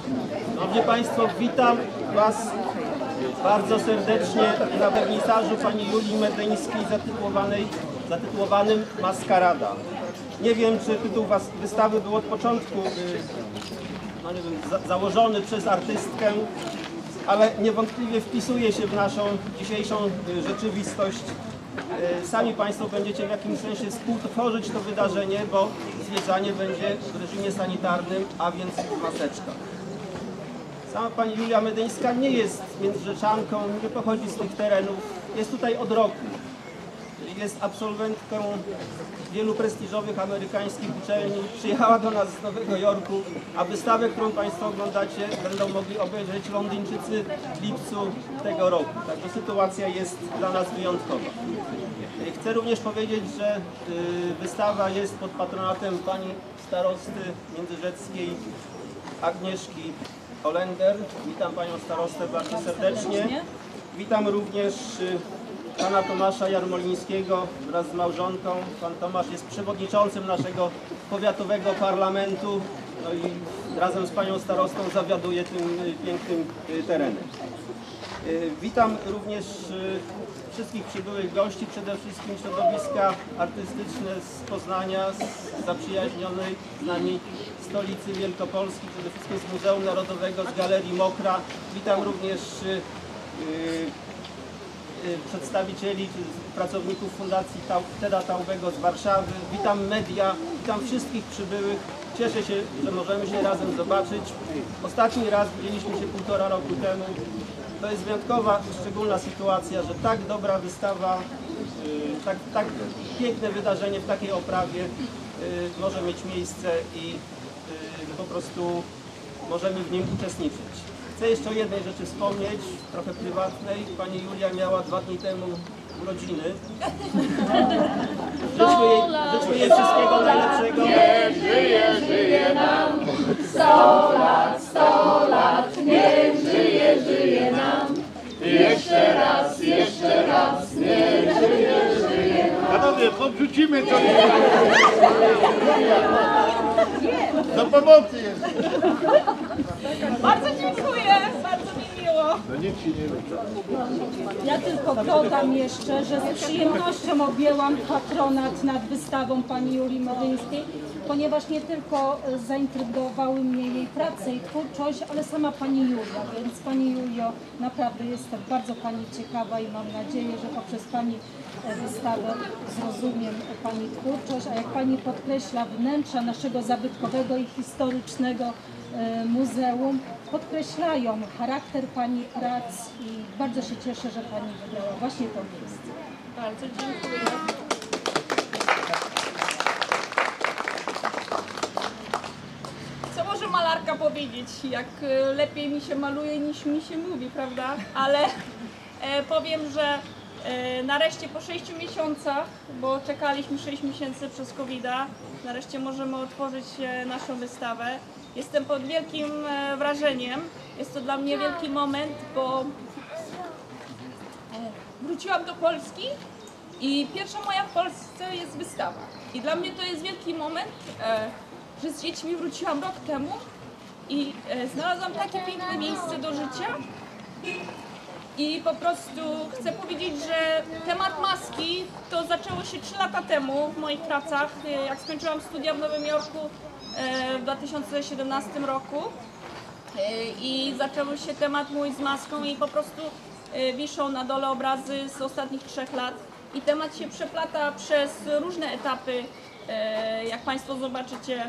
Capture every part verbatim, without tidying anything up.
Szanowni Państwo, witam Was bardzo serdecznie na wernisażu pani Julii Medeńskiej zatytułowanej, zatytułowanym Maskarada. Nie wiem, czy tytuł was, wystawy był od początku no nie wiem, za, założony przez artystkę, ale niewątpliwie wpisuje się w naszą dzisiejszą rzeczywistość. Sami Państwo będziecie w jakimś sensie współtworzyć to wydarzenie, bo zwiedzanie będzie w reżimie sanitarnym, a więc w maseczkach. Sama pani Julia Medeńska nie jest międzyrzeczanką, nie pochodzi z tych terenów, jest tutaj od roku. Jest absolwentką wielu prestiżowych amerykańskich uczelni, przyjechała do nas z Nowego Jorku, a wystawę, którą Państwo oglądacie, będą mogli obejrzeć Londyńczycy w lipcu tego roku. Także sytuacja jest dla nas wyjątkowa. Chcę również powiedzieć, że wystawa jest pod patronatem pani starosty międzyrzeckiej Agnieszki Olender. Witam panią starostę bardzo serdecznie. Witam również pana Tomasza Jarmolińskiego wraz z małżonką. Pan Tomasz jest przewodniczącym naszego powiatowego parlamentu, no i razem z panią starostą zawiaduje tym pięknym terenem. Witam również wszystkich przybyłych gości, przede wszystkim środowiska artystyczne z Poznania, z zaprzyjaźnionej z nami stolicy Wielkopolski, przede wszystkim z Muzeum Narodowego, z Galerii Mokra. Witam również przedstawicieli, pracowników Fundacji Teda Taubego z Warszawy. Witam media, witam wszystkich przybyłych. Cieszę się, że możemy się razem zobaczyć. Ostatni raz widzieliśmy się półtora roku temu. To jest wyjątkowa, szczególna sytuacja, że tak dobra wystawa, tak, tak piękne wydarzenie w takiej oprawie może mieć miejsce i po prostu możemy w nim uczestniczyć. Chcę jeszcze o jednej rzeczy wspomnieć, trochę prywatnej. Pani Julia miała dwa dni temu urodziny. Życzmy jej, życzmy jej wszystkiego najlepszego. Niech żyje, żyje nam sto lat, sto lat. Niech żyje, żyje nam. Jeszcze raz, jeszcze raz. Niech żyje, żyje nam. Panowie, podrzucimy coś. Do pomocy jest. Bardzo dziękuję, bardzo mi miło. No nikt się nie wie. Ja tylko dodam jeszcze, że z przyjemnością objęłam patronat nad wystawą pani Julii Medeńskiej, ponieważ nie tylko zaintrygowały mnie jej prace i twórczość, ale sama pani Julia, więc pani Julio, naprawdę jestem bardzo pani ciekawa i mam nadzieję, że poprzez pani wystawę zrozumiem pani twórczość, a jak pani podkreśla, wnętrza naszego zabytkowego i historycznego muzeum podkreślają charakter pani prac i bardzo się cieszę, że pani wybrała właśnie to miejsce. Bardzo dziękuję. Co może malarka powiedzieć, jak lepiej mi się maluje niż mi się mówi, prawda? Ale e, powiem, że e, nareszcie po sześciu miesiącach, bo czekaliśmy sześć miesięcy przez kowida, nareszcie możemy otworzyć e, naszą wystawę. Jestem pod wielkim e, wrażeniem. Jest to dla mnie wielki moment, bo e, wróciłam do Polski i pierwsza moja w Polsce jest wystawa. I dla mnie to jest wielki moment, e, że z dziećmi wróciłam rok temu i e, znalazłam takie piękne miejsce do życia. I po prostu chcę powiedzieć, że temat maski to zaczęło się trzy lata temu w moich pracach, jak skończyłam studia w Nowym Jorku w dwa tysiące siedemnastym roku i zaczął się temat mój z maską i po prostu wiszą na dole obrazy z ostatnich trzech lat i temat się przeplata przez różne etapy, jak Państwo zobaczycie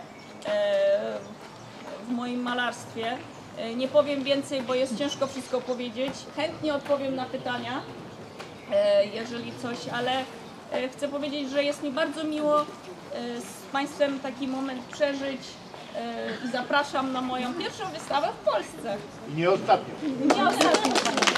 w moim malarstwie. Nie powiem więcej, bo jest ciężko wszystko powiedzieć. Chętnie odpowiem na pytania, jeżeli coś, ale chcę powiedzieć, że jest mi bardzo miło z Państwem taki moment przeżyć i zapraszam na moją pierwszą wystawę w Polsce. I nie ostatnio. Nie ostatnio.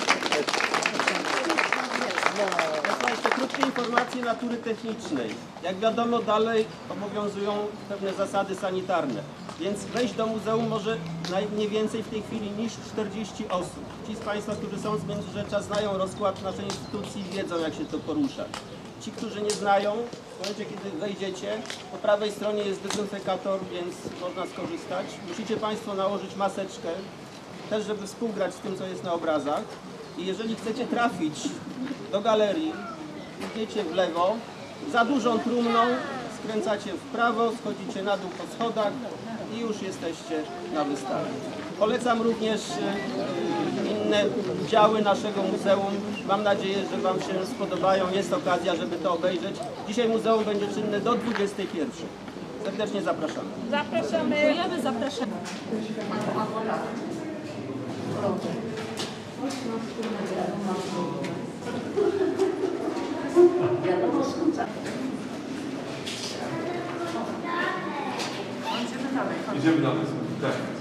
Jeszcze krótkie informacje natury technicznej. Jak wiadomo, dalej obowiązują pewne zasady sanitarne, więc wejść do muzeum może nie więcej w tej chwili niż czterdzieści osób. Ci z Państwa, którzy są z Międzyrzecza, znają rozkład naszej instytucji i wiedzą, jak się to porusza. ci, którzy nie znają, w momencie, kiedy wejdziecie, po prawej stronie jest dezynfekator, więc można skorzystać. Musicie Państwo nałożyć maseczkę, też żeby współgrać z tym, co jest na obrazach. I jeżeli chcecie trafić do galerii, idziecie w lewo, za dużą trumną, skręcacie w prawo, schodzicie na dół po schodach i już jesteście na wystawie. Polecam również y, inne działy naszego muzeum. Mam nadzieję, że Wam się spodobają. Jest okazja, żeby to obejrzeć. Dzisiaj muzeum będzie czynne do dwudziestej pierwszej. Serdecznie zapraszamy. Zapraszamy. Dziękujemy, zapraszamy. Idziemy dalej. Tak.